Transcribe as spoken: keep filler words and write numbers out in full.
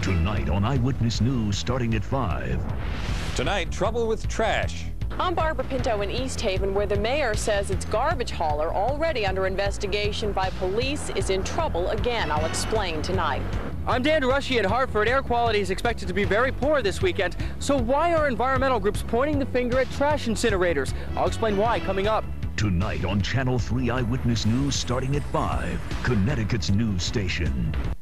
Tonight on Eyewitness News starting at five. Tonight, trouble with trash. I'm Barbara Pinto in East Haven, where the mayor says its garbage hauler, already under investigation by police, is in trouble again. I'll explain tonight. I'm Dan Rushy in Hartford. Air quality is expected to be very poor this weekend. So why are environmental groups pointing the finger at trash incinerators? I'll explain why coming up. Tonight on Channel three Eyewitness News starting at five, Connecticut's news station.